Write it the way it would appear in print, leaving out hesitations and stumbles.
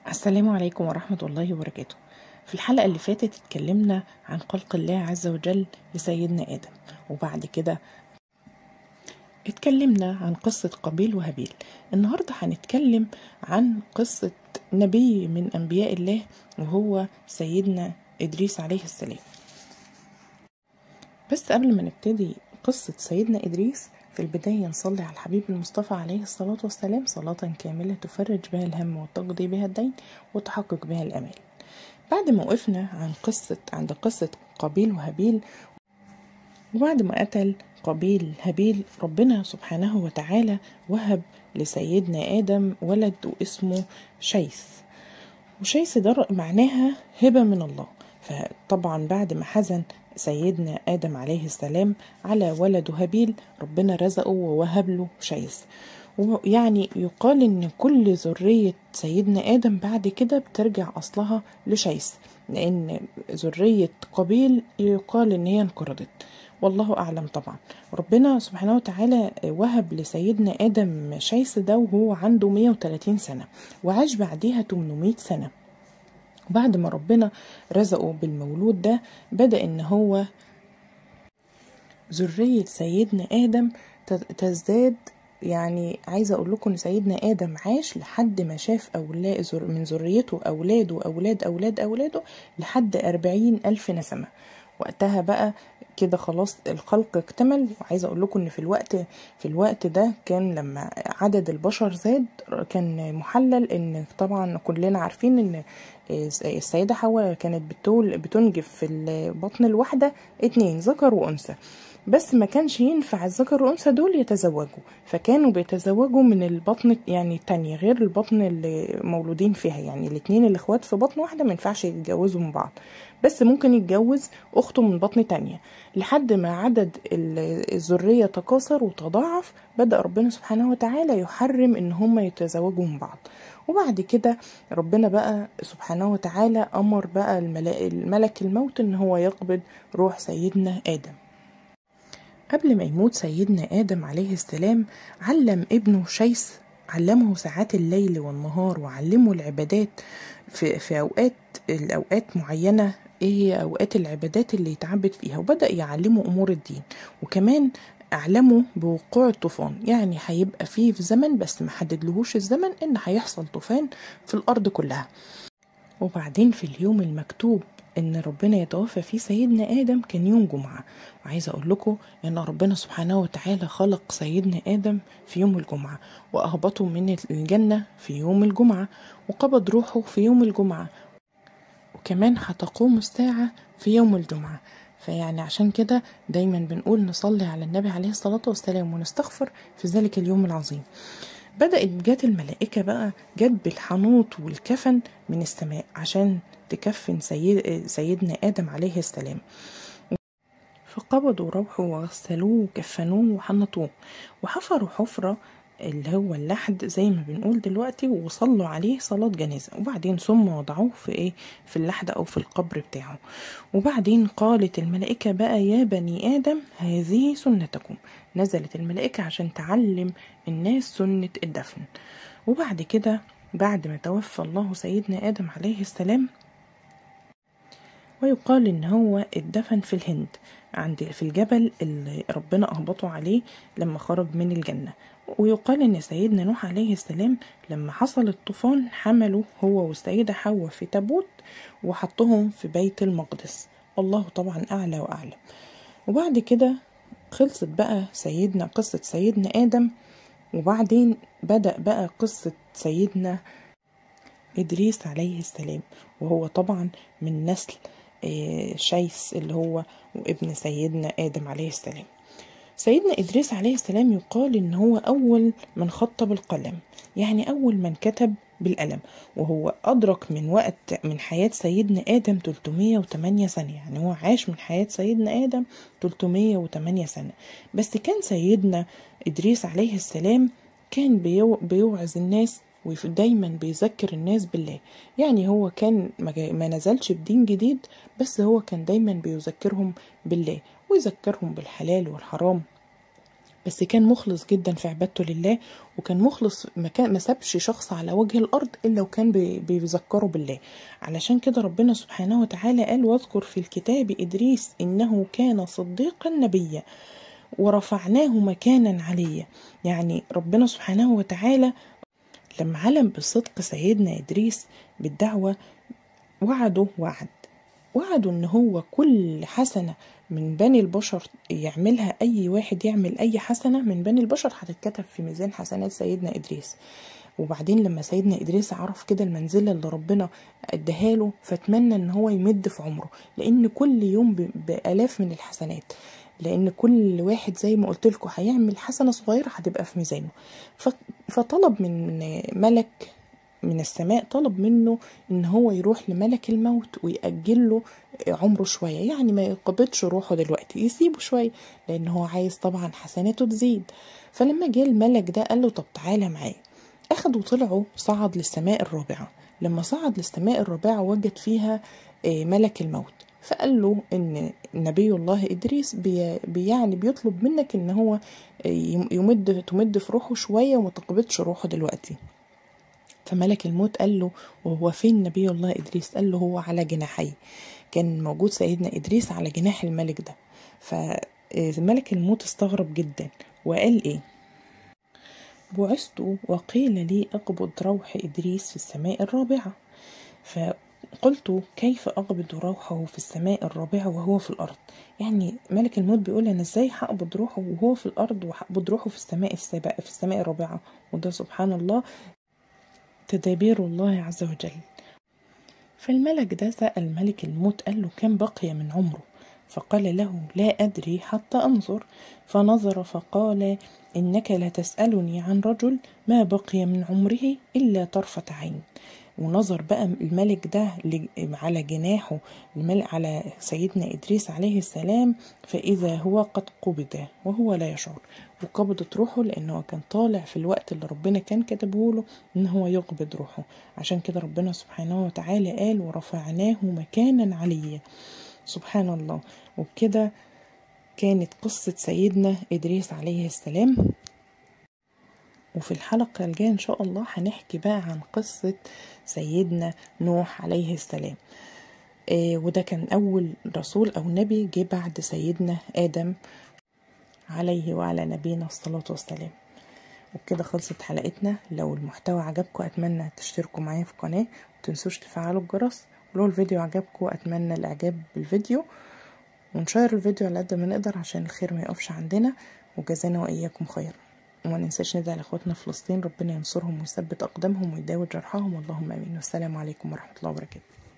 السلام عليكم ورحمة الله وبركاته. في الحلقة اللي فاتت اتكلمنا عن خلق الله عز وجل لسيدنا آدم، وبعد كده اتكلمنا عن قصة قابيل وهابيل. النهاردة هنتكلم عن قصة نبي من أنبياء الله وهو سيدنا إدريس عليه السلام. بس قبل ما نبتدي قصة سيدنا إدريس، في البداية نصلي على الحبيب المصطفى عليه الصلاة والسلام صلاة كاملة تفرج بها الهم وتقضي بها الدين وتحقق بها الأمال. بعد ما وقفنا عند قصة قابيل وهابيل، وبعد ما قتل قابيل هابيل، ربنا سبحانه وتعالى وهب لسيدنا آدم ولد واسمه شيث، وشيث ده معناها هبة من الله. فطبعا بعد ما حزن سيدنا آدم عليه السلام على ولده هابيل، ربنا رزقه ووهب له شيث. ويعني يقال ان كل ذرية سيدنا آدم بعد كده بترجع أصلها لشيث، لأن ذرية قابيل يقال ان هي انقرضت، والله أعلم. طبعا ربنا سبحانه وتعالى وهب لسيدنا آدم شيث ده وهو عنده 130 سنة، وعاش بعدها 800 سنة. بعد ما ربنا رزقه بالمولود ده، بدأ ان هو ذرية سيدنا آدم تزداد. يعني عايزة اقول لكم ان سيدنا آدم عاش لحد ما شاف من ذريته اولاده واولاد اولاد اولاده لحد 40,000 نسمة. وقتها بقى كده خلاص الخلق اكتمل. وعايزة اقول لكم ان في الوقت ده كان لما عدد البشر زاد، كان محلل ان طبعا كلنا عارفين ان السيدة حواء كانت بتنجب في البطن الواحدة 2 ذكر وانثى، بس ما كانش ينفع الذكر والأنثى دول يتزوجوا، فكانوا بيتزوجوا من البطن يعني التانية غير البطن اللي مولودين فيها. يعني الاتنين الاخوات في بطن واحدة ما ينفعش يتجوزوا من بعض، بس ممكن يتجوز أخته من بطن تانية. لحد ما عدد الذرية تكاثر وتضاعف، بدأ ربنا سبحانه وتعالى يحرم ان هم يتزوجوا من بعض. وبعد كده ربنا بقى سبحانه وتعالى أمر بقى الملك الموت ان هو يقبض روح سيدنا آدم. قبل ما يموت سيدنا آدم عليه السلام، علم ابنه شيث، علمه ساعات الليل والنهار، وعلمه العبادات في الأوقات معينة. ايه هي أوقات العبادات اللي يتعبد فيها؟ وبدأ يعلمه أمور الدين، وكمان أعلمه بوقوع الطوفان. يعني هيبقى فيه في زمن، بس ما حددلهوش الزمن، إن هيحصل طوفان في الأرض كلها. وبعدين في اليوم المكتوب ان ربنا يتوفى فيه سيدنا آدم كان يوم جمعة. وعايزة اقول لكم ان ربنا سبحانه وتعالى خلق سيدنا آدم في يوم الجمعة، واهبطه من الجنة في يوم الجمعة، وقبض روحه في يوم الجمعة، وكمان هتقوم الساعة في يوم الجمعة. فيعني عشان كده دايما بنقول نصلي على النبي عليه الصلاة والسلام ونستغفر في ذلك اليوم العظيم. جت الملائكة بقى، جت بالحنوط والكفن من السماء عشان تكفن سيدنا آدم عليه السلام. فقبضوا روحه وغسلوه وكفنوه وحنطوه، وحفروا حفرة اللي هو اللحد زي ما بنقول دلوقتي، وصلوا عليه صلاة جنازة. وبعدين ثم وضعوه في اللحد أو في القبر بتاعه. وبعدين قالت الملائكة بقى: يا بني آدم هذه سنتكم. نزلت الملائكة عشان تعلم الناس سنة الدفن. وبعد كده بعد ما توفى الله سيدنا آدم عليه السلام، ويقال ان هو اتدفن في الهند في الجبل اللي ربنا اهبطه عليه لما خرج من الجنة. ويقال ان سيدنا نوح عليه السلام لما حصل الطوفان حمله هو والسيدة حواء في تابوت وحطهم في بيت المقدس، والله طبعا اعلى واعلم. وبعد كده خلصت بقى قصة سيدنا آدم. وبعدين بدأ بقى قصة سيدنا إدريس عليه السلام، وهو طبعا من نسل شيث اللي هو ابن سيدنا آدم عليه السلام. سيدنا إدريس عليه السلام يقال إن هو أول من خط بالقلم، يعني أول من كتب بالقلم، وهو أدرك من حياة سيدنا آدم 308 سنة. يعني هو عاش من حياة سيدنا آدم 308 سنة. بس كان سيدنا إدريس عليه السلام كان بيوعظ الناس ودايما بيذكر الناس بالله. يعني هو كان ما نزلش بدين جديد، بس هو كان دايما بيذكرهم بالله ويذكرهم بالحلال والحرام بس كان مخلص جدا في عبادته لله، وكان مخلص، ما سابش شخص على وجه الارض الا وكان بيذكره بالله. علشان كده ربنا سبحانه وتعالى قال: واذكر في الكتاب ادريس انه كان صديقا نبيا ورفعناه مكانا عليا. يعني ربنا سبحانه وتعالى لما علم بصدق سيدنا ادريس بالدعوة وعدوا ان هو كل حسنة من بني البشر يعملها، اي واحد يعمل اي حسنة من بني البشر هتتكتب في ميزان حسنات سيدنا ادريس. وبعدين لما سيدنا ادريس عرف كده المنزلة اللي ربنا اداها له، فتمنى ان هو يمد في عمره، لان كل يوم بالاف من الحسنات، لان كل واحد زي ما قلت لكم هيعمل حسنة صغيرة هتبقى في ميزانه. فطلب من ملك من السماء، طلب منه ان هو يروح لملك الموت ويأجل له عمره شوية، يعني ما يقبضش روحه دلوقتي، يسيبه شوية، لان هو عايز طبعا حسناته تزيد. فلما جه الملك ده قال له: طب تعالى معايا. اخدوا طلعوا، صعد للسماء الرابعة. لما صعد للسماء الرابعة وجد فيها ملك الموت، فقال له ان نبي الله ادريس يعني بيطلب منك ان هو تمد في روحه شوية وما تقبضش روحه دلوقتي. فملك الموت قال له: وهو فين نبي الله إدريس؟ قال له: هو على جناحي. كان موجود سيدنا إدريس على جناح الملك ده. فملك الموت استغرب جدا وقال: إيه؟ بعثت وقيل لي اقبض روح إدريس في السماء الرابعة. فقلت: كيف أقبض روحه في السماء الرابعة وهو في الأرض؟ يعني ملك الموت بيقول: أنا إزاي هقبض روحه وهو في الأرض، وهقبض روحه في السماء الرابعة؟ وده سبحان الله تدابير الله عز وجل. فالملك ده سأل ملك الموت، قال له: كم بقي من عمره؟ فقال له: لا أدري حتى أنظر. فنظر فقال: إنك لا تسألني عن رجل ما بقي من عمره إلا طرفة عين. ونظر بقى الملك ده على جناحه على سيدنا إدريس عليه السلام، فإذا هو قد قبض وهو لا يشعر. وقبضت روحه لأنه كان طالع في الوقت اللي ربنا كان كتبه له إن هو يقبض روحه. عشان كده ربنا سبحانه وتعالى قال: ورفعناه مكانا عليا. سبحان الله. وبكده كانت قصة سيدنا إدريس عليه السلام. وفي الحلقة الجاية إن شاء الله هنحكي بقى عن قصة سيدنا نوح عليه السلام. وده كان أول رسول أو نبي جه بعد سيدنا آدم عليه وعلى نبينا الصلاة والسلام. وبكده خلصت حلقتنا. لو المحتوى عجبكم أتمنى تشتركوا معايا في القناة، ومتنسوش تفعلوا الجرس. ولو الفيديو عجبكم أتمنى الإعجاب بالفيديو، ونشير الفيديو على قد ما نقدر عشان الخير ما يقفش عندنا، وجزانا وإياكم خير. وما ننساش ندعي لإخواتنا في فلسطين، ربنا ينصرهم ويثبت أقدامهم ويداوي جرحهم، اللهم آمين. والسلام عليكم ورحمة الله وبركاته.